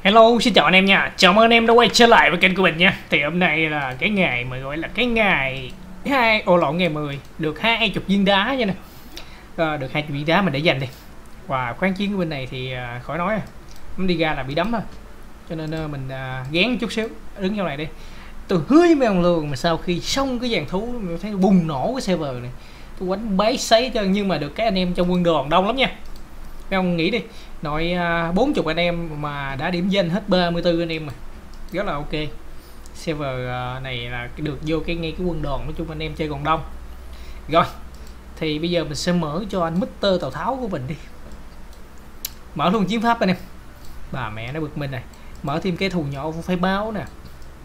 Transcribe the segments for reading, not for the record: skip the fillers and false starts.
Hello, xin chào anh em nha. Chào mừng anh em đã quay trở lại với kênh của mình nha. Thì hôm nay là cái ngày mà gọi là cái ngày ngày 10 được 20 viên đá nha nè. Được 20 viên đá mình để dành đi. Và khoáng chiến của bên này thì khỏi nói rồi. Nó đi ra là bị đấm thôi. Cho nên mình gán chút xíu, đứng trong này đi. Tôi hứa mấy ông luôn mà sau khi xong cái dàn thú mình thấy bùng nổ cái server này. Tôi quánh bấy sấy cho, nhưng mà được cái anh em trong quân đoàn đông lắm nha. Mấy ông nghĩ đi, nội 40 anh em mà đã điểm danh hết 34 anh em mà rất là ok. Server này là được vô ngay cái quân đoàn, nói chung anh em chơi còn đông. Rồi thì bây giờ mình sẽ mở cho anh Mr. Tào Tháo của mình đi, mở luôn chiến pháp anh em. Bà mẹ nó bực mình này, mở thêm cái thù nhỏ phải báo nè.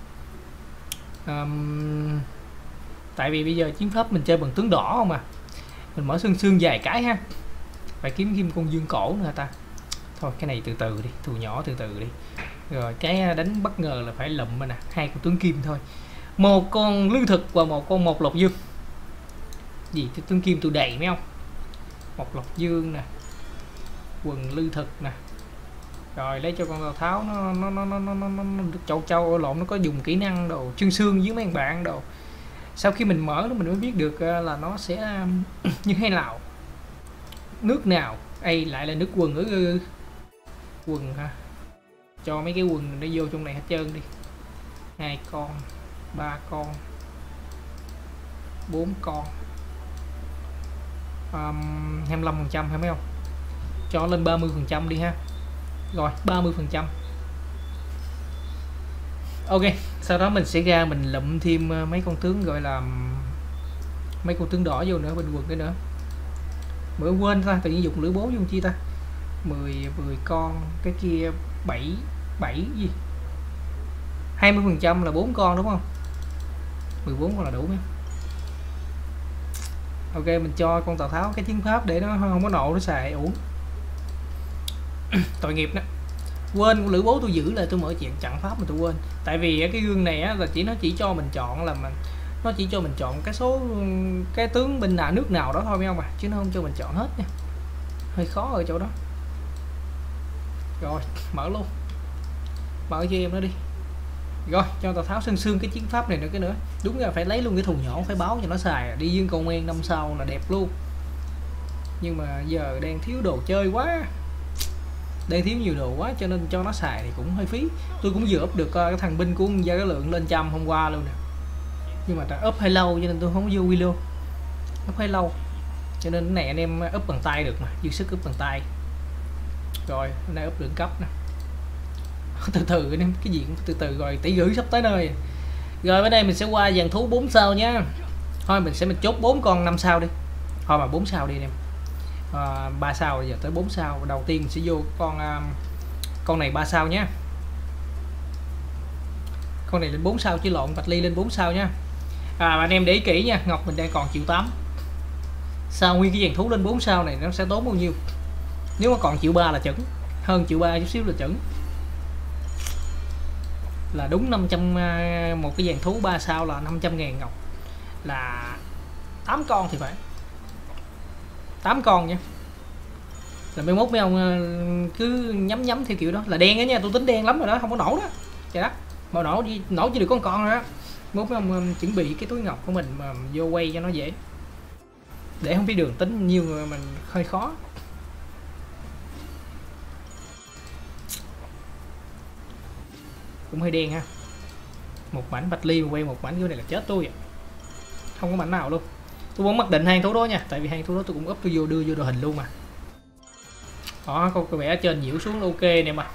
Tại vì bây giờ chiến pháp mình chơi bằng tướng đỏ không à, mình mở xương dài cái ha, phải kiếm kim con dương cổ nữa ta. Thôi cái này từ từ đi, thù nhỏ từ từ đi. Rồi cái đánh bất ngờ là phải lụm nè, hai con tướng kim thôi, một con lương thực và một lộc dương. Gì cái tướng kim tôi đầy mấy không, một lộc dương nè, quần lương thực nè. Rồi lấy cho con Tào Tháo nó được châu ở lộn, nó có dùng kỹ năng đồ chương xương với mấy bạn đồ. Sau khi mình mở mình mới biết được là nó sẽ như thế nào, nước nào. Đây lại là nước quần ở quần ha, cho mấy cái quần nó vô trong này hết trơn đi. 2 con, 3 con, 4 con, 25% hay mấy không, cho lên 30% đi ha. Rồi 30%. Ok, sau đó mình sẽ ra mình lụm thêm mấy con tướng, gọi là mấy con tướng đỏ vô nữa bên quần cái nữa. Mới quên ta, tự nhiên dùng lưỡi bố vô chi ta. 10 con, cái kia 7 gì, 20% là 4 con đúng không, 14 con là đủ mấy. Ok, mình cho con Tào Tháo cái chiến pháp để nó không có nộ nó xài uổng. Tội nghiệp đó, quên con lưỡi bố tôi giữ lại, tôi mở chuyện chặn pháp mà tôi quên. Tại vì cái gương này á, là nó chỉ cho mình chọn là nó chỉ cho mình chọn cái số cái tướng binh nào nước nào đó thôi mấy không à, chứ nó không cho mình chọn hết nha, hơi khó ở chỗ đó. Rồi mở luôn, mở cho em nó đi. Rồi cho Tào Tháo xương cái chiến pháp này nữa cái nữa. Đúng là phải lấy luôn cái thù nhỏ phải báo cho nó xài, đi dương cầu nguyên năm sau là đẹp luôn. Nhưng mà giờ đang thiếu đồ chơi quá, đang thiếu nhiều đồ quá, cho nên cho nó xài thì cũng hơi phí. Tôi cũng vừa up được cái thằng binh của gia cái lượng lên trăm hôm qua luôn nè, nhưng mà đã up hơi lâu cho nên tôi không có vô video. Up hơi lâu cho nên cái này anh em up bằng tay được mà, dư sức up bằng tay. Rồi hôm nay up lượng cấp nè, từ từ anh em, cái gì cũng từ từ. Rồi tỷ gửi sắp tới nơi. Rồi bên đây mình sẽ qua dàn thú 4 sao nhá. Thôi mình chốt 4 con 5 sao đi, thôi mà 4 sao đi anh em. 3 sao giờ tới 4 sao. Đầu tiên mình sẽ vô con này 3 sao nhé, con này lên 4 sao chứ lộn, Bạch Ly lên 4 sao nhá. Anh em để ý kỹ nha, ngọc mình đang còn 1.800.000. Sao nguyên cái dàn thú lên 4 sao này nó sẽ tốn bao nhiêu? Nếu mà còn 1.300.000 là chuẩn, hơn 1.300.000 chút xíu là chuẩn, là đúng 500. Một cái dàn thú 3 sao là 500.000 ngọc, là 8 con thì phải, 8 con nha. Là mấy mốt mấy ông cứ nhắm theo kiểu đó là đen á nha, tôi tính đen lắm rồi đó, không có nổ đó. Trời đất, mà nổ chỉ được con rồi đó. Mốt mấy ông chuẩn bị cái túi ngọc của mình mà vô quay cho nó dễ, để không biết đường tính nhiều người mình hơi khó. Cũng hơi đen ha, một mảnh Bạch Ly mà quay một mảnh cái này là chết tôi vậy. Không có mảnh nào luôn. Tôi muốn mặc định hang thú đó nha, tại vì hang thú đó tôi cũng up tôi vô đưa vô đồ hình luôn mà. Đó, có vẻ trên nhiễu xuống ok nè mà.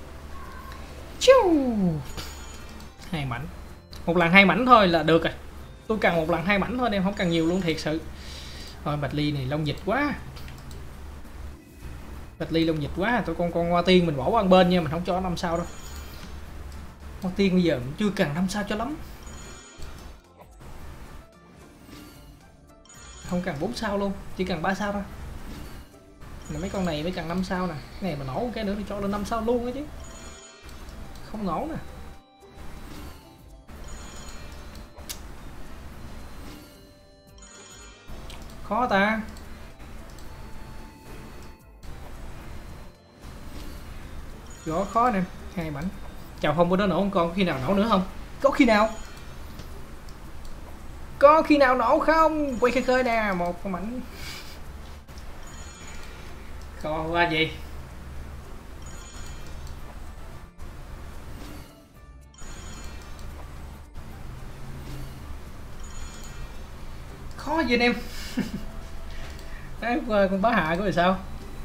Hai mảnh, một lần 2 mảnh thôi là được rồi. Tôi cần một lần 2 mảnh thôi em, không cần nhiều luôn thiệt sự. Thôi Bạch Ly này lông dịch quá, Bạch Ly lông dịch quá. Tôi con Hoa Tiên mình bỏ qua bên nha, mình không cho 5 sao đâu. Hoa Tiên bây giờ cũng chưa cần 5 sao cho lắm, không cần 4 sao luôn, chỉ cần 3 sao thôi. Là mấy con này mới cần 5 sao nè, cái này mà nổ cái nữa thì cho lên 5 sao luôn á chứ không nổ nè. Khó ta. Rõ khó nè, 2 mảnh. Chào không có đứa nổ con, có khi nào nổ nữa không? Có khi nào nổ không? Quay khơi khơi nè, một con mảnh. Khó quá gì. Khó gì anh em. Đấy, con bá hạ có thì sao?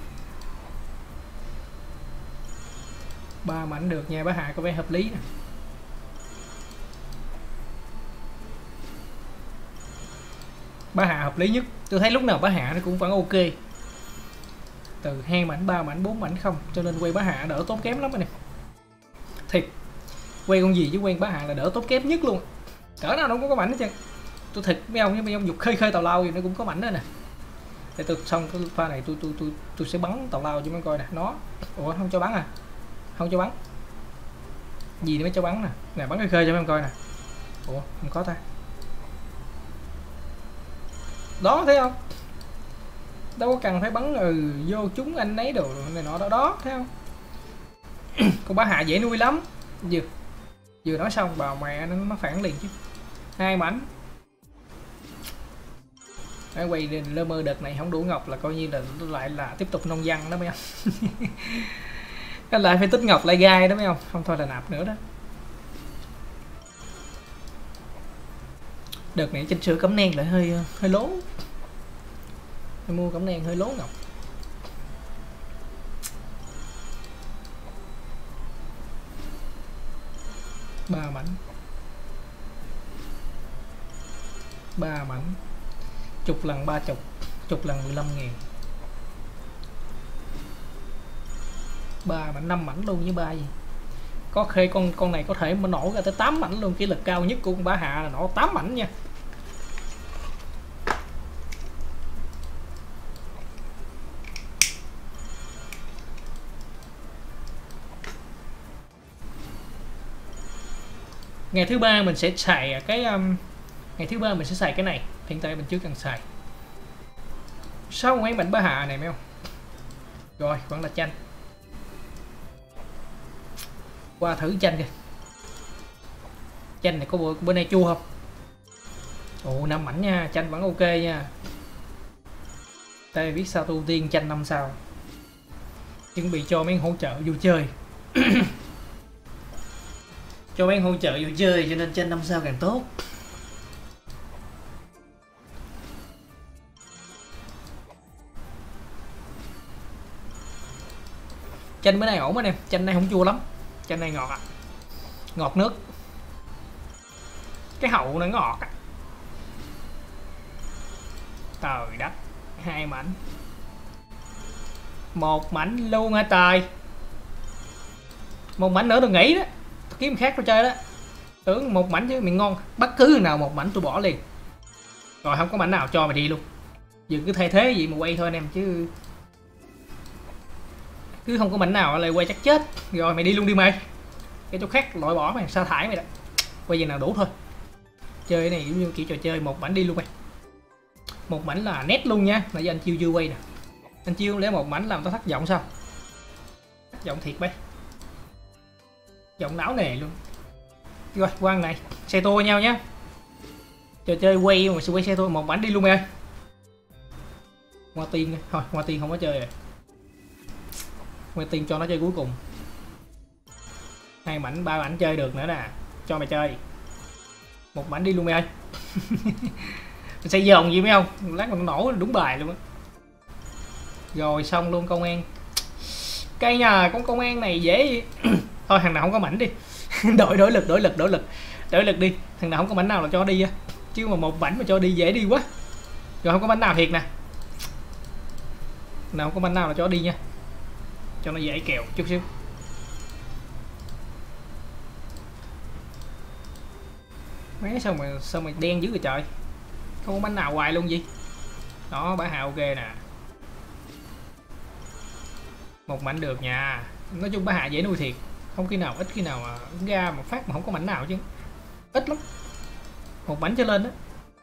3 mảnh được nha, bá hạ có vẻ hợp lý nè. Bá hạ hợp lý nhất. Tôi thấy lúc nào bá hạ nó cũng vẫn ok. Từ 2 mảnh, 3 mảnh, 4 mảnh không. Cho nên quay bá hạ đỡ tốn kém lắm anh em. Thiệt. Quay con gì chứ quen bá hạ là đỡ tốn kém nhất luôn. Cỡ nào nó cũng có mảnh hết trơn. Tôi thịt mấy ông dục khơi khơi tào lao gì nó cũng có mảnh đó nè. Để tôi xong cái pha này tôi sẽ bắn tào lao cho mấy coi nè. Nó. Ủa không cho bắn à? Không cho bắn. Gì để mới cho bắn nè. Nè bắn khơi khơi cho mấy em coi nè. Ủa không có ta. Đó thấy không? Đâu có cần phải bắn vô chúng anh ấy đồ này nọ đó đó, thấy không? Con bá hạ dễ nuôi lắm. Vừa nói xong bà mẹ nó phản liền chứ. 2 mảnh. Cái quay lơ mơ đợt này không đủ ngọc là coi như là lại là tiếp tục nông dân đó mấy không? Cái lại phải tích ngọc lại gai đó mấy không? Không thôi là nạp nữa đó. Đợt này chỉnh sửa cẩm nang lại hơi lố. Tôi mua cẩm nang hơi lố ngọc. 3 mảnh. 3 mảnh. Chục lần 30, chục lần 15.000. 3 mảnh, 5 mảnh luôn với 3 gì. Có khi con này có thể mà nổ ra tới 8 mảnh luôn, cái lực cao nhất của con bá hạ là nổ 8 mảnh nha. Ngày thứ ba mình sẽ xài cái ngày thứ ba mình sẽ xài cái này, hiện tại mình chưa cần xài. Sau mấy mảnh bá hạ này mấy không? Rồi vẫn là chanh. Qua thử chanh kìa. Chanh này có bữa nay chua không? Ồ 5 mảnh nha, chanh vẫn ok nha. Đây biết sao tôi ưu tiên chanh 5 sao. Chuẩn bị cho mấy hỗ trợ vô chơi. Cho mấy hỗ trợ vô chơi cho nên chanh 5 sao càng tốt. Chanh bữa nay ổn anh em, chanh này không chua lắm. Chanh này ngọt à. Ngọt nước. Cái hậu nó ngọt à. Trời đất. 2 mảnh. 1 mảnh luôn hả trời. 1 mảnh nữa tôi nghĩ đó. Tôi kiếm khác tôi chơi đó. Tưởng 1 mảnh chứ mày ngon. Bất cứ nào 1 mảnh tôi bỏ liền. Rồi không có mảnh nào cho mày đi luôn. Dừng cứ thay thế gì mà quay thôi anh em chứ. Cứ không có mảnh nào lại quay chắc chết. Rồi mày đi luôn đi mày. Cái chỗ khác loại bỏ mày, sa thải mày đó. Quay giờ nào đủ thôi. Chơi cái này giống như kiểu trò chơi 1 mảnh đi luôn mày. 1 mảnh là nét luôn nha. Nãy giờ anh chiêu chưa quay nè. Anh chiêu lấy 1 mảnh làm tao thất vọng sao? Thất vọng thiệt bay. Giọng não nề luôn. Rồi quang này xe tô nhau nhé. Trò chơi quay mà sẽ quay xe tô 1 mảnh đi luôn mày ơi. Hoa tiên thôi, hoa tiên không có chơi rồi. Hoa tiên cho nó chơi cuối cùng. 2 mảnh 3 mảnh chơi được nữa nè, cho mày chơi 1 mảnh đi luôn mày ơi. Mình xây dồn gì mấy không, lát mà nó nổ đúng bài luôn á. Rồi xong luôn công an. Cây nhà con công an này dễ. Thôi thằng nào không có mảnh đi. đổi lực đi. Thằng nào không có mảnh nào là cho đi á. Chứ mà 1 mảnh mà cho đi dễ đi quá. Rồi không có mảnh nào thiệt nè. Nào không có mảnh nào là cho đi nha. Cho nó dễ kèo chút xíu. Mấy sao mà đen dữ rồi trời. Không có bánh nào hoài luôn gì. Đó bả hạ ok nè. 1 mảnh được nha. Nói chung bả hạ dễ nuôi thiệt. Không khi nào ít khi nào mà ra một phát mà không có mảnh nào chứ. Ít lắm. 1 mảnh trở lên đó.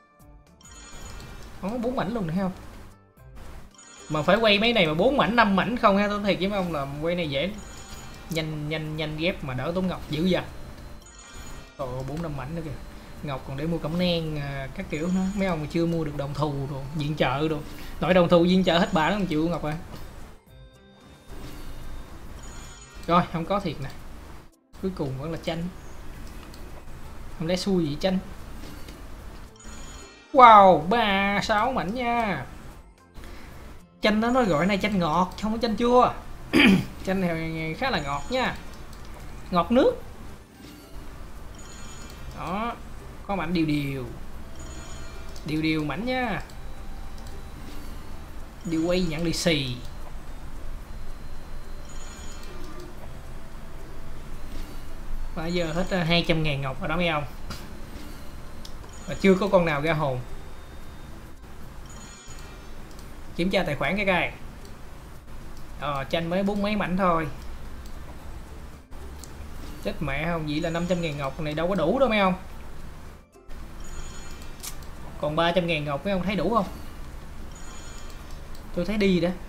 Không có 4 mảnh luôn nữa không. Mà phải quay mấy này mà 4 mảnh 5 mảnh không ha, tôi thiệt với ông là quay này dễ. nhanh ghép mà đỡ tốn ngọc dữ vậy. Ồ 4-5 mảnh nữa kìa. Ngọc còn để mua cẩm nang các kiểu nữa. Mấy ông mà chưa mua được đồng thù rồi, viện trợ rồi. Nội đồng thù viện trợ hết bà nó không chịu ngọc à. Rồi không có thiệt nè. Cuối cùng vẫn là chanh. Không lẽ xui gì chanh. Wow 36 mảnh nha. Chanh nó nói gọi này chanh ngọt không có chanh chua. Chanh này khá là ngọt nha. Ngọt nước. Đó. Có mảnh đều mảnh nha. Đi quay nhận đi xì. Bây giờ hết 200.000 ngọc rồi đó mấy ông. Và chưa có con nào ra hồn. Kiểm tra tài khoản cái coi. Chanh mới 4 mấy mảnh thôi. Chết mẹ không, vậy là 500.000 ngọc này đâu có đủ đâu mấy ông. Còn 300.000 ngọc mấy ông thấy đủ không? Tôi thấy đi đó.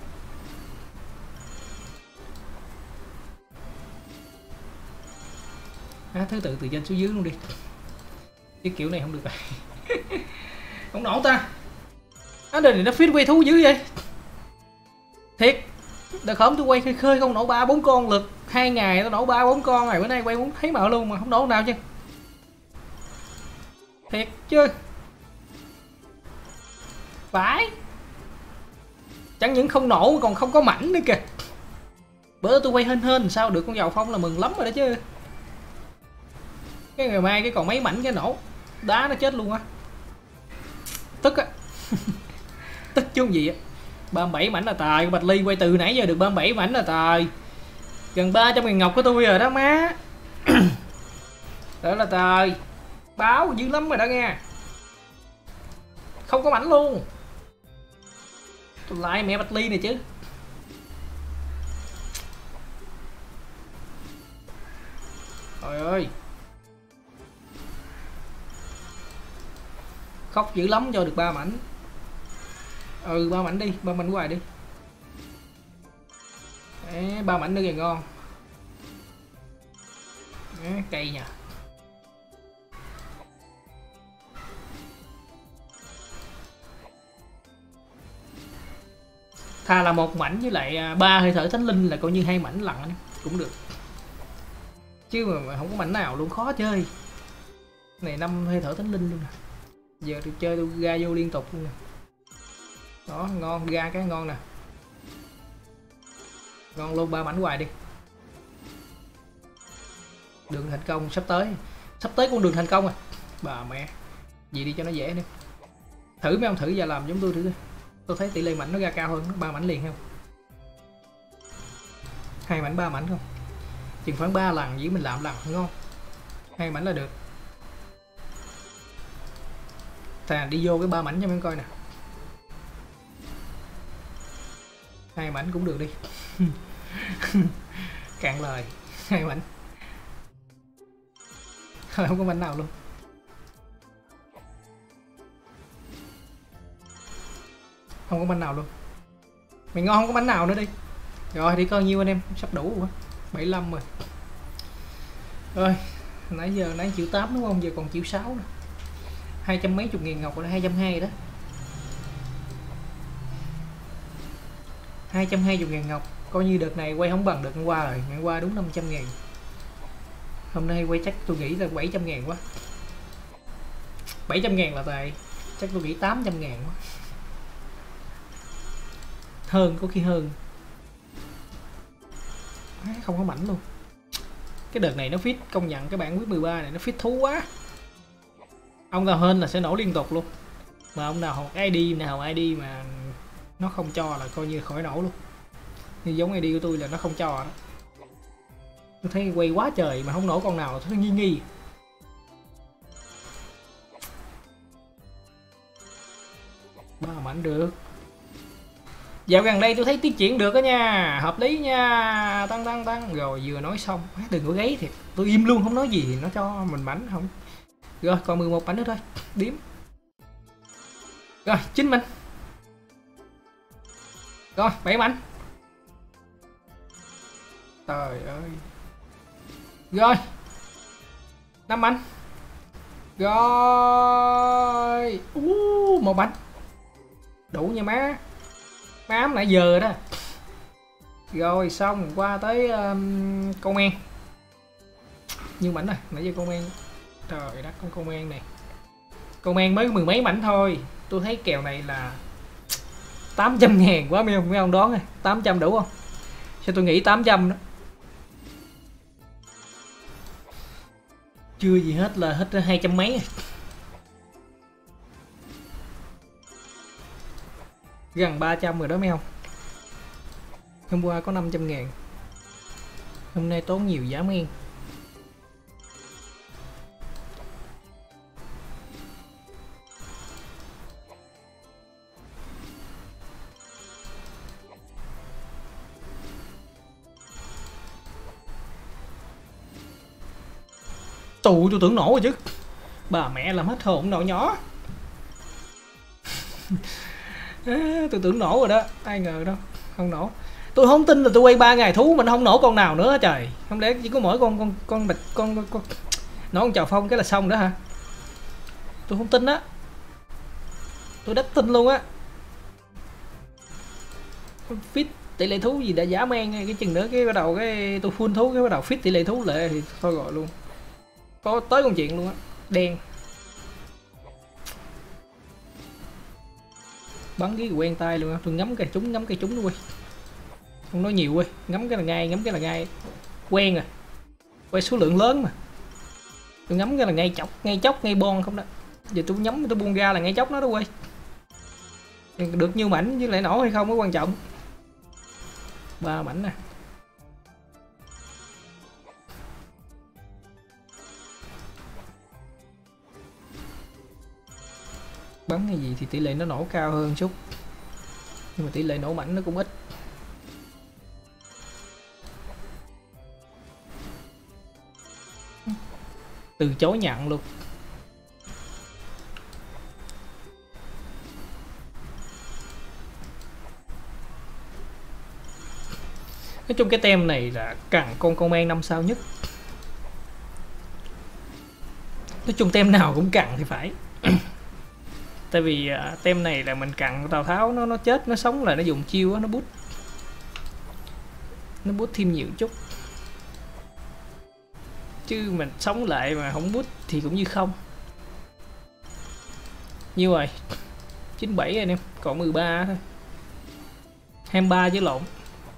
Thứ tự từ trên xuống dưới luôn đi. Cái kiểu này không được rồi. Không nổ ta. Đời này nó fit quay thú dữ vậy. Thiệt. Đợt khổng tôi quay khơi không nổ 3-4 con lực. 2 ngày nó nổ 3-4 con rồi. Bữa nay quay muốn thấy mợ luôn mà không nổ nào chứ. Thiệt chứ. Phải. Chẳng những không nổ còn không có mảnh nữa kìa. Bữa tôi quay hên sao được con dầu phong là mừng lắm rồi đó chứ. Cái ngày mai cái còn mấy mảnh cái nổ. Đá nó chết luôn á. Tức á. Tức chứ không gì á. 37 mảnh là tài. Bạch Ly quay từ nãy giờ được 37 mảnh là tài. Gần 300.000 ngọc của tôi rồi đó má. Đó là tài. Báo dữ lắm rồi đó nghe. Không có mảnh luôn. Tôi lại mẹ Bạch Ly này chứ. Trời ơi. Khóc dữ lắm cho được 3 mảnh. 3 mảnh đi, 3 mảnh hoài đi. Đấy, 3 mảnh nữa kìa ngon. Đấy, cây nha. Thà là 1 mảnh với lại 3 hơi thở thánh linh là coi như 2 mảnh lặng cũng được. Chứ mà không có mảnh nào luôn, khó chơi. Này 5 hơi thở thánh linh luôn nè. Giờ tôi chơi tôi ra vô liên tục luôn nè. Đó ngon, ra cái ngon nè. Ngon luôn, 3 mảnh hoài đi. Đường thành công sắp tới. Sắp tới con đường thành công à. Bà mẹ. Gì đi cho nó dễ đi. Thử mấy ông thử và làm giống tôi thử đi. Tôi thấy tỷ lệ mảnh nó ra cao hơn, 3 mảnh liền không? 2 mảnh 3 mảnh không? Chừng khoảng 3 lần với mình làm lần ngon. 2 mảnh là được. Thà đi vô cái 3 mảnh cho mấy coi nè. 2 mảnh cũng được đi. Cạn lời. 2 mảnh. Không có mảnh nào luôn. Không có mảnh nào luôn. Mày ngon không có mảnh nào nữa đi. Rồi đi coi nhiêu anh em, sắp đủ rồi. 75 rồi. Rồi, nãy chịu 8 đúng không? Giờ còn chịu 6 nè. 200 mấy chục ngàn ngọc là 220 đó. 220.000 ngọc. Coi như đợt này quay không bằng đợt hôm qua rồi. Ngày qua đúng 500.000. Hôm nay quay chắc tôi nghĩ là 700.000 quá. 700.000 là tài. Chắc tôi nghĩ 800.000 quá. Hơn, có khi hơn. Không có mảnh luôn. Cái đợt này nó fit, công nhận cái bản quyết 13 này nó fit thú quá. Ông nào hên là sẽ nổ liên tục luôn. Mà ông nào học ID mà nó không cho là coi như khỏi nổ luôn. Như giống ID của tôi là nó không cho đó. Tôi thấy quay quá trời mà không nổ con nào, tôi thấy nghi. Ba mảnh được. Dạo gần đây tôi thấy tiến triển được đó nha, hợp lý nha, tăng. Rồi vừa nói xong, đừng có gáy thiệt. Tôi im luôn không nói gì thì nó cho mình mảnh không. Rồi còn 11 mảnh nữa thôi, điếm. Rồi 9 mảnh. Rồi 7 mảnh. Trời ơi. Rồi 5 bánh. Rồi một bánh đủ nha má. Má ám nãy giờ đó. Rồi xong qua tới công an. Nhiêu mảnh rồi nãy giờ công an. Trời đất, con công an này. Công an mới mười mấy mảnh thôi. Tôi thấy kèo này là 800.000 quá, mấy ông đoán này. 800 đủ không? Sao tôi nghĩ 800 đó. Chưa gì hết là hết 200 mấy. Gần 300 rồi đó mấy ông. Hôm qua có 500.000. Hôm nay tốn nhiều giá men. Tôi tưởng nổ rồi chứ. Bà mẹ làm hết hồn nổ nhỏ. Tôi tưởng nổ rồi đó, ai ngờ đâu, không nổ. Tôi không tin là tôi quay 3 ngày thú mình không nổ con nào nữa trời. Không lẽ chỉ có mỗi con bịch con nổ con chào phong cái là xong đó hả? Tôi không tin á. Tôi đắt tin luôn á. Fit tỷ lệ thú gì đã giả men cái chừng nữa cái bắt đầu cái tôi full thú cái bắt đầu fit tỷ lệ thú lệ thì thôi gọi luôn. Có tới con chuyện luôn á. Đen. Bắn cái quen tay luôn á. Tôi ngắm cây trúng luôn. Không nói nhiều ơi, ngắm cái là ngay, quen rồi. Quay số lượng lớn mà. Tôi ngắm cái là ngay chốc, ngay bon không đó. Giờ tôi nhắm tôi buông ra là ngay chốc nó đó quay. Được nhiêu mảnh với lại nổ hay không mới quan trọng. 3 mảnh nè. Bắn cái gì thì tỷ lệ nó nổ cao hơn chút. Nhưng mà tỷ lệ nổ mảnh nó cũng ít. Từ chối nhận luôn. Nói chung cái tem này là cần con công an 5 sao nhất. Nói chung tem nào cũng cần thì phải. Tại vì tem này là mình cặn Tào Tháo nó chết nó sống lại nó dùng chiêu á, nó bút thêm nhiều chút. Chứ mình sống lại mà không bút thì cũng như không. Nhiêu rồi? 97 anh em, còn 13 thôi. 23 chứ lộn.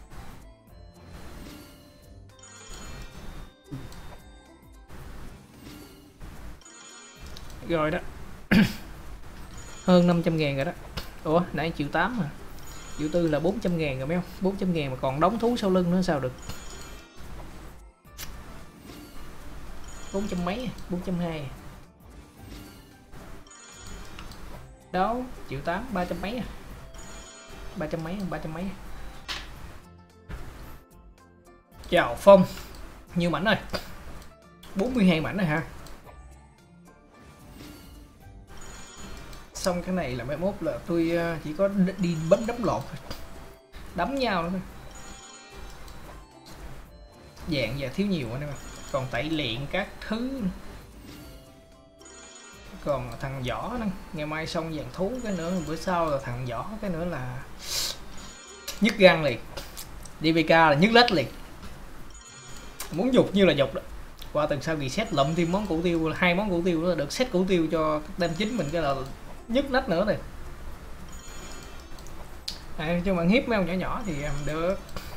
Rồi đó. Hơn 500.000 rồi đó. Ủa nãy 1.800.000 mà. 1.400.000 là 400.000 rồi mấy không? 400.000 mà còn đóng thú sau lưng nữa sao được. 400 mấy, 420. Đó, 1.800.000, 300 mấy. 300 mấy. Chào Phong. Nhiều mảnh rồi. 42 mảnh rồi hả? Xong cái này là mai mốt là tôi chỉ có đi bấm đấm lột thôi. Đấm nhau nữa thôi. Dạng giờ thiếu nhiều anh em. Còn tẩy luyện các thứ. Còn thằng võ nữa. Ngày mai xong dàn thú cái nữa, bữa sau là thằng võ cái nữa là nhức gan liền. DBK là nhức lách liền. Muốn dục như là dục đó. Qua tuần sau reset lụm thêm món củ tiêu, 2 món củ tiêu đó là được set củ tiêu cho đêm chính mình cái là nhức nách nữa này. Cho bạn hiếp mấy ông nhỏ nhỏ thì được.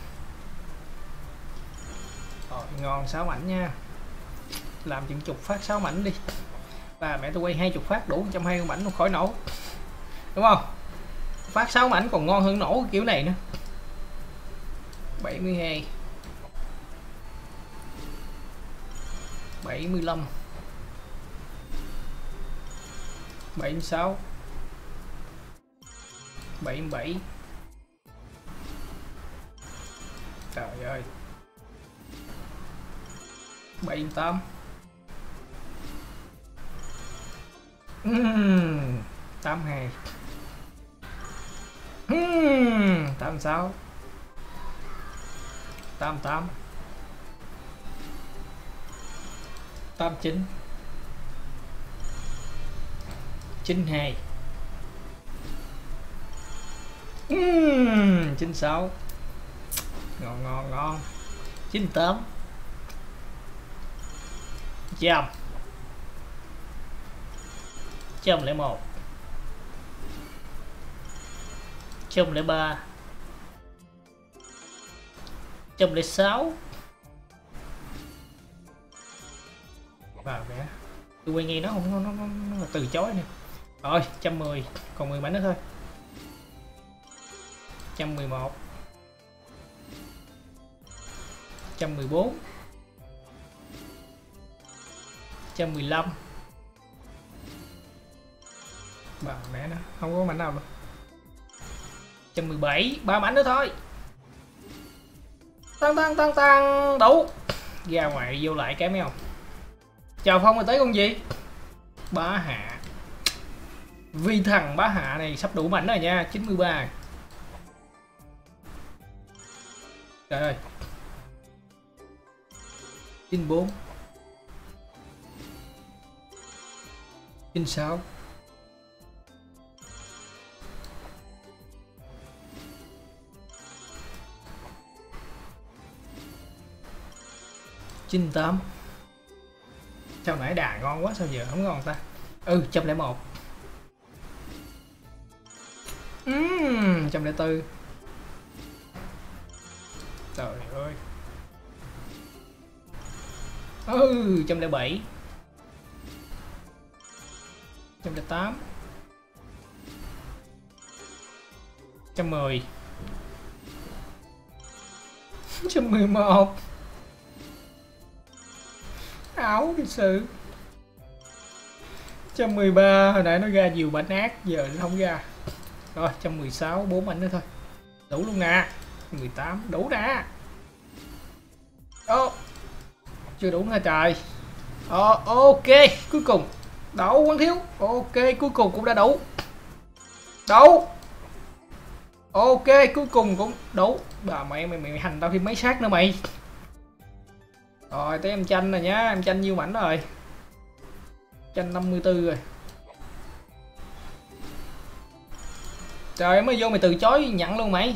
Rồi, ngon 6 mảnh nha. Làm chừng chục phát 6 mảnh đi. Và mẹ tôi quay 20 phát đủ 120 mảnh khỏi nổ. Đúng không? Phát 6 mảnh còn ngon hơn nổ kiểu này nữa. 72 75 76 77. Trời ơi. 78. 82. 86. 88. 89 92 96 ngon ngon ngon 98 100 101 103 106 và vẽ tôi quay nghe nó không nó từ chối nè. Rồi 110 còn 10 bánh nữa thôi. 111 114 115 bà mẹ nó không có mảnh nào luôn. 117 ba mảnh nữa thôi. Tăng đủ ra ngoài vô lại cái mấy không. Chào Phong rồi tới con gì bá hạ vi thằng bá hạ này sắp đủ mảnh rồi nha. 93 trời ơi 94 96 98 sao nãy đà ngon quá sao giờ không ngon ta. 101 104 trời ơi 107 108 110 111 áo cái sự 113 hồi nãy nó ra nhiều bánh ác giờ nó không ra. Rồi 116 4 bánh nữa thôi đủ luôn nè. 18 đủ nè. Chưa đủ nữa trời. Ok cuối cùng đủ Quang Thiếu. Ok cuối cùng cũng đã đủ. Ok cuối cùng cũng đủ. Bà mày hành tao thêm mấy xác nữa mày. Rồi tới em Chanh rồi nhá. Em Chanh nhiêu mảnh rồi. Chanh 54 rồi. Trời mới vô mày từ chối nhận luôn mày.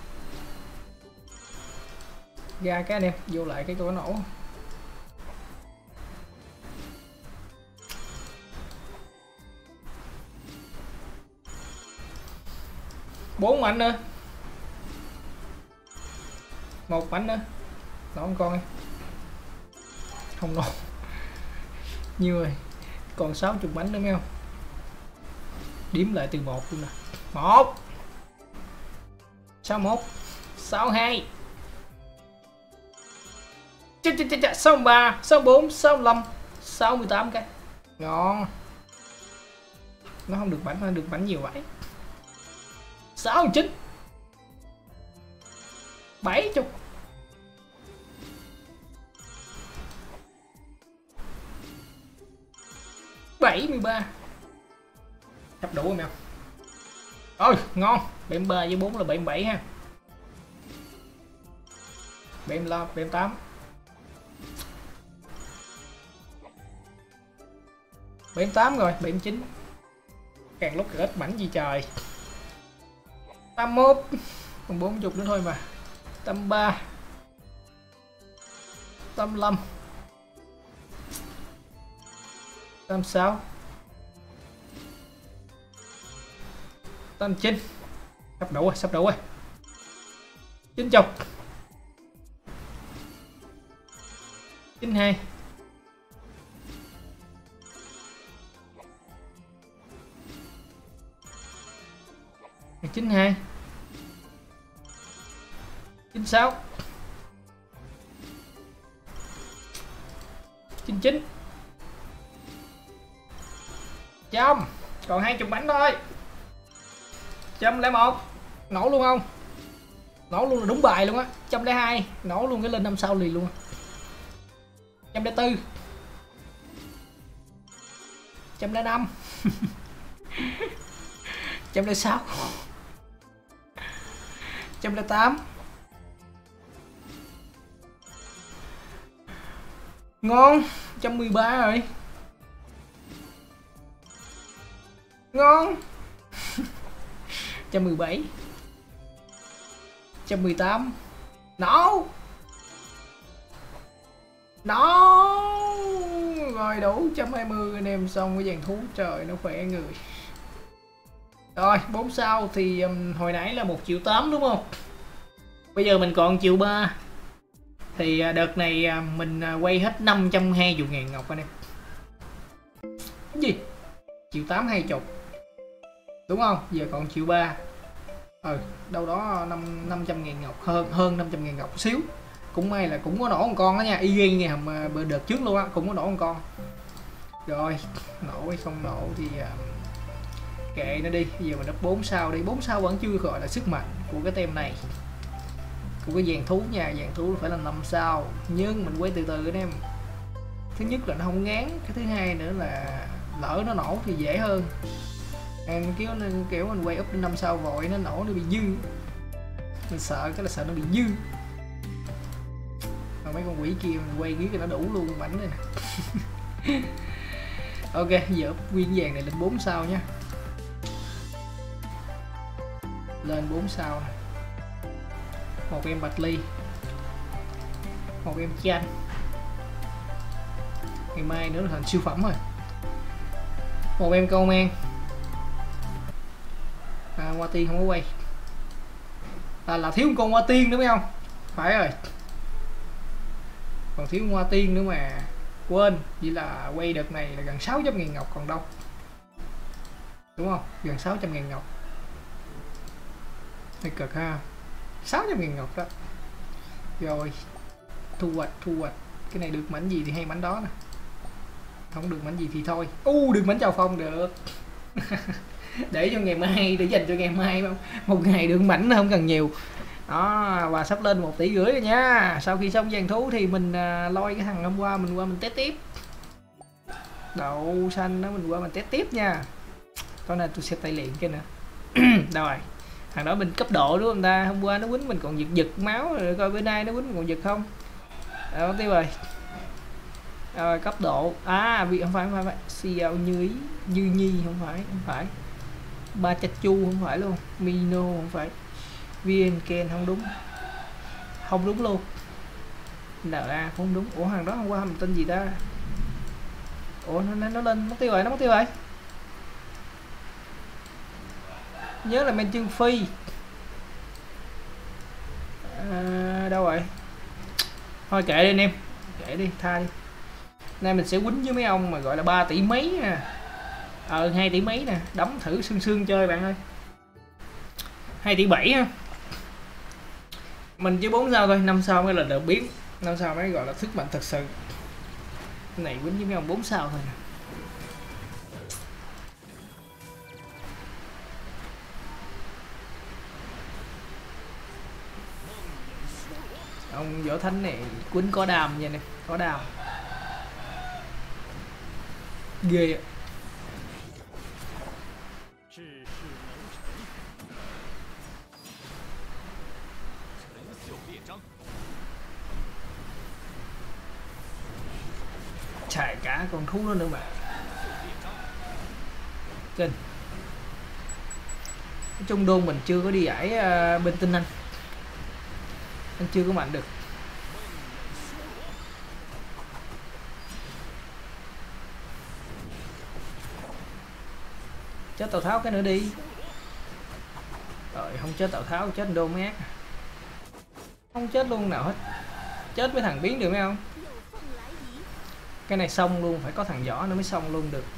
Ra cái anh em vô lại cái cửa nổ. Bốn mảnh nữa. Một mảnh nữa. Nổ con con em. Không nổ. Nhiêu rồi. Còn 60 bánh nữa mấy không. Điểm lại từ 1 luôn nè. 1 61 62 63 64 65 68 cái ngon. Nó không được bánh, nó được bánh nhiều vậy. 69 70 73 sắp đủ rồi mèo. Ôi ngon. 73 với 4 là 77 ha. 75 78 78 rồi 79 càng lúc càng ít mảnh gì trời. 81 còn 40 nữa thôi mà. 83 85 86 89 sắp đủ rồi 90 92 92 96 99 100 còn 20 bánh thôi. 101 nổ luôn không. Nổ luôn là đúng bài luôn á. 102 nổ luôn cái lên năm sau liền luôn. 104 105 106 108 Ngon. 113 rồi. Ngon. 117. 118. No. No. Rồi đủ 120 anh em, xong cái dàn thú trời nó khỏe người. Rồi 4 sao thì hồi nãy là 1,8 triệu đúng không? Bây giờ mình còn 1,3 triệu. Thì đợt này mình quay hết 520.000 ngọc anh em. Cái gì? 1,8 triệu 20, đúng không? Giờ còn 1,3 triệu. Đâu đó 500.000 ngọc, hơn 500.000 ngọc xíu. Cũng may là cũng có nổ một con đó nha, y gan ngày bữa đợt trước luôn á, cũng có nổ một con. Rồi nổ hay không nổ thì kệ nó đi. Bây giờ mình up 4 sao đi. 4 sao vẫn chưa gọi là sức mạnh của cái tem này, của cái dàn thú nha. Dàn thú phải là 5 sao, nhưng mình quay từ từ anh em. Thứ nhất là nó không ngán, cái thứ hai nữa là lỡ nó nổ thì dễ hơn. Em kiểu mình quay up đến 5 sao vội nó nổ nó bị dư, mình sợ cái là sợ nó bị dư. Mà mấy con quỷ kia mình quay dưới cho nó đủ luôn mảnh này nè. Ok, giờ up nguyên vàng này lên 4 sao nhé. Lên 4 sao này. Một em bạch ly, một em chanh. Ngày mai nữa là thành siêu phẩm rồi. Một em câu mang. Hoa tiên không có quay. Là thiếu một con hoa tiên nữa phải không? Phải rồi. Còn thiếu hoa tiên nữa mà quên. Vậy là quay đợt này là gần 600.000 ngọc còn đâu, đúng không? Gần 600.000 ngọc. Hơi cực ha. 600.000 ngọc đó. Rồi thu hoạch. Cái này được mảnh gì thì hay mảnh đó nè, không được mảnh gì thì thôi. Được mảnh chào phong được. Để cho ngày mai, để dành cho ngày mai không? Một ngày được mảnh không cần nhiều đó. Và sắp lên 1,5 tỷ rồi nha. Sau khi xong dàn thú thì mình lôi cái thằng hôm qua mình qua mình test tiếp. Đậu xanh đó, mình qua mình test tiếp nha. Có nên tôi sẽ tay luyện cái nữa. Đâu rồi? Thằng đó mình cấp độ đúng không ta? Hôm qua nó quýnh mình còn giật máu rồi, coi bữa nay nó quýnh mình còn giật không? Đó tiêu rồi. Rồi cấp độ. Vì không phải Xiao Như Nhi không phải. Ba Chu không phải luôn. Mino không phải. VN Ken không đúng. Không đúng luôn. NA không đúng. Ủa thằng đó hôm qua mình tên gì ta? Ủa nó lên mất tiêu rồi, nó mất tiêu rồi. Nhớ là men chương phi. Đâu rồi? Thôi kệ đi anh em, kệ đi, tha đi. Nay mình sẽ quýnh với mấy ông mà gọi là 3 tỷ mấy nè. 2 tỷ mấy nè, đấm thử sương chơi bạn ơi. 2,7 tỷ ha. Mình chỉ 4 sao thôi, 5 sao mới là đợt biến, 5 sao mới gọi là sức mạnh thật sự. Cái này quýnh với mấy ông 4 sao thôi nè. Ông Võ Thánh này quýnh có đàm nha nè, có đàm. Ghê ạ. Chạy cả con thú đó nữa mà. Kinh. Trung Đôn mình chưa có đi giải bên Tinh Anh chưa có mạnh được. Chết Tào Tháo cái nữa đi. Rồi không chết Tào Tháo chết Đô Mát. Không chết luôn nào hết. Chết với thằng biến được phải không? Cái này xong luôn, phải có thằng võ nó mới xong luôn được.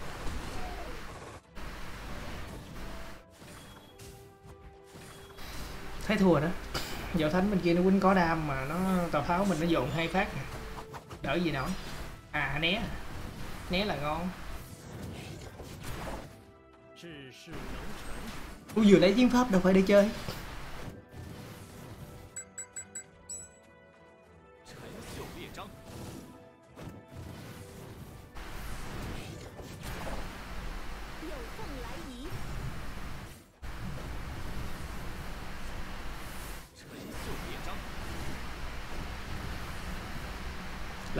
Thấy thua đó. Võ Thánh bên kia nó quýnh có đam mà nó Tào Tháo mình nó dồn 2 phát. Đỡ gì nổi. Né. Né là ngon. Tôi vừa lấy chiến pháp đâu phải để chơi.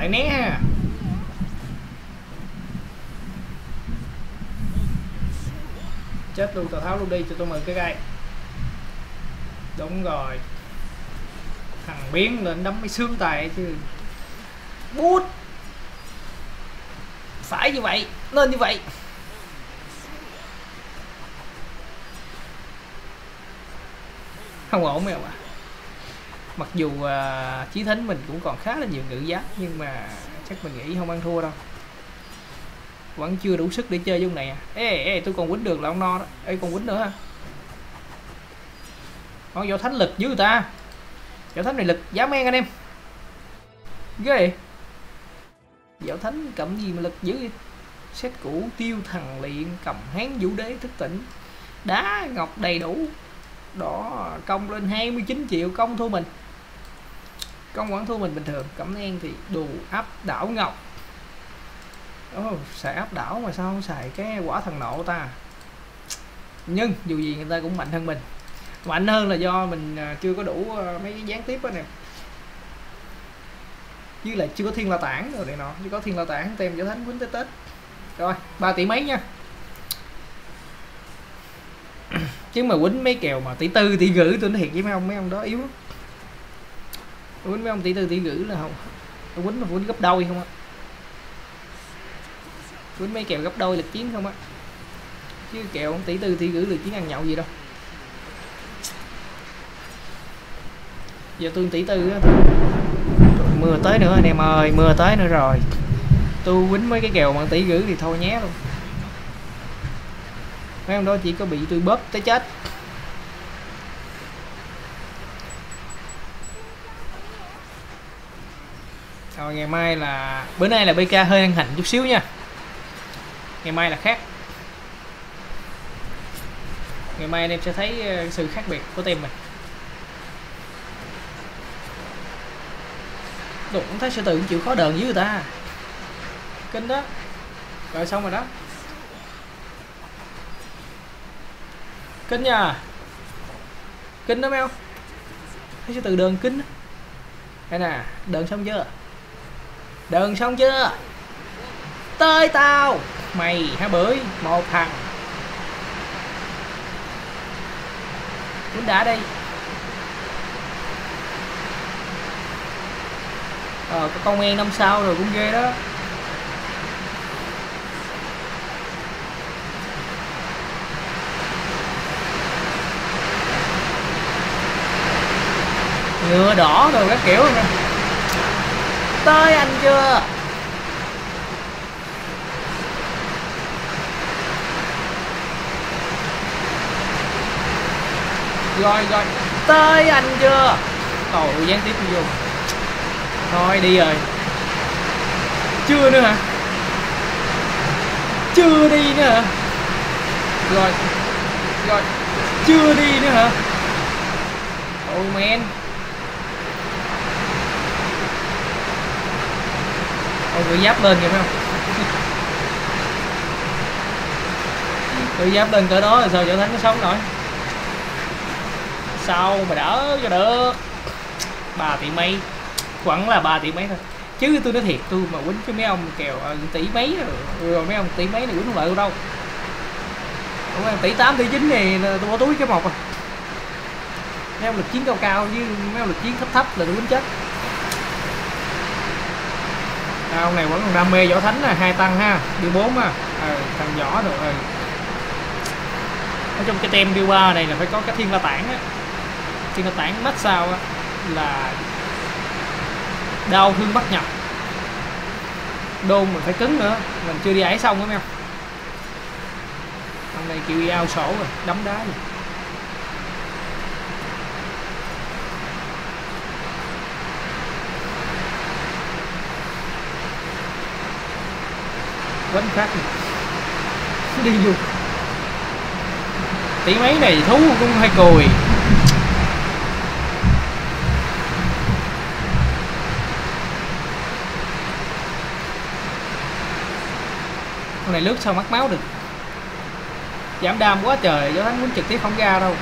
lại né ha. Chết luôn, Tào Tháo luôn, đi cho tôi mượn cái gai. Đúng rồi, thằng biến lên đấm mấy xương tài chứ. Bút phải như vậy, nên như vậy. Không ổn mèo à. Mặc dù Chí Thính mình cũng còn khá là nhiều ngự giáp, nhưng mà chắc mình nghĩ không ăn thua đâu. Vẫn chưa đủ sức để chơi dung này à. Ê, tôi còn quýnh được là ông no đó. Ê, còn quýnh nữa ha. Con Võ Thánh lực dữ người ta. Võ Thánh này lực giá men anh em. Ghê vậy. Võ Thánh cầm gì mà lực dữ vậy? Set cũ tiêu thần luyện, cầm hán vũ đế thức tỉnh, đá ngọc đầy đủ. Đó, công lên 29 triệu, công thua mình. Công vẫn thua mình bình thường. Cẩm nang thì đồ áp đảo ngọc. Xài áp đảo mà sao không xài cái quả thần nộ ta. Nhưng dù gì người ta cũng mạnh hơn mình. Mạnh hơn là do mình chưa có đủ mấy cái gián tiếp đó nè. Với lại chưa có thiên la tản rồi này nọ. Chưa có thiên la tản tem Võ Thánh quýnh tới Tết. Rồi 3 tỷ mấy nha. Chứ mà quýnh mấy kèo mà tỷ tư tỷ gửi tôi nói thiệt với mấy ông đó yếu lắm. Quýnh mấy ông tỷ tư tỷ gửi là không. Tôi quýnh mà quýnh gấp đôi không á. Quýnh mấy kèo gấp đôi lực chiến không á. Chứ kèo tỷ tư tỷ gửi lực chiến ăn nhậu gì đâu. Giờ tôi tỷ tư á. Mưa tới nữa anh em ơi, mưa tới nữa rồi. Tôi quýnh mấy cái kèo bằng tỷ gửi thì thôi nhé luôn. Mấy ông đó chỉ có bị tôi bóp tới chết. Rồi ngày mai là... Bữa nay là BK hơi ăn hành chút xíu nha. Ngày mai là khác. Ngày mai anh em sẽ thấy sự khác biệt của team mình. Đúng, thấy sư tử chịu khó đờn với người ta. Kinh đó. Rồi xong rồi đó. Kinh nha. Kinh đó mấy không? Thấy sư tử đờn kinh đó. Đây nè, đờn xong chưa? Đờn xong chưa? Tới tao. Mày hả bưởi, một thằng. Quýnh đã đi. Có con en 5 sao rồi cũng ghê đó. Ngựa đỏ rồi các kiểu nè. Tới anh chưa? Rồi rồi, tới anh chưa? Ồ, gián tiếp vô. Thôi đi rồi. Chưa nữa hả? Chưa đi nữa hả? Rồi. Rồi, chưa đi nữa hả? Oh man. Ôi, tự giáp lên kìa phải không? Tự giáp lên cỡ đó là sao Võ Thánh nó sống nổi. Sao mà đỡ cho được. 3 tỷ mấy. Khoảng là 3 tỷ mấy thôi. Chứ tôi nói thiệt, tôi mà quýnh với mấy ông kèo tỷ mấy rồi mấy ông tỷ mấy này quýnh không lại tôi đâu. Mấy ông tỷ 8, tỷ 9 này tôi bỏ túi cái một rồi. Mấy ông lực chiến cao cao với mấy ông lực chiến thấp thấp là tôi quýnh chết. Ông này vẫn còn đam mê Võ Thánh nè, 2 tăng ha, điều 4 ha. Thằng Võ rồi. Ở trong cái tem điều 3 này là phải có cái thiên la tản á. Thiên la tản mắt sao á là đau thương bắt nhập. Đôn mình phải cứng nữa, mình chưa đi ải xong đúng không? Hôm nay kêu ao sổ rồi, đấm đá gì. Quánh phát đi luôn. Tỷ mấy này thú cũng hay cùi. Con này lướt sao mắc máu được. Giảm đam quá trời, Võ Thánh muốn trực tiếp không ra đâu.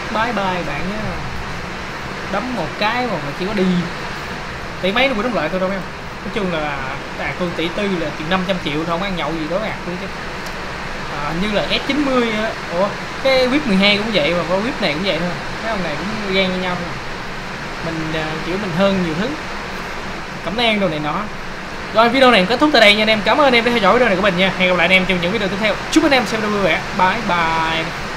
bye bye bạn nhé. Đấm một cái mà chỉ có đi tỷ mấy nó cũng đóng lại thôi đâu em. Nói chung là con tỷ tư là tiền 500 triệu thôi, không ăn nhậu gì đó luôn chứ. Như là S90 á. Ủa cái whip 12 cũng vậy mà con whip này cũng vậy thôi, cái ông này cũng gan như nhau thôi. Mình kiểu mình hơn nhiều thứ cẩm nang đồ này nọ. Rồi video này kết thúc tại đây nha anh em, cảm ơn anh em đã theo dõi video này của mình nha. Hẹn gặp lại anh em trong những video tiếp theo, chúc anh em xem video vui vẻ, bye bye.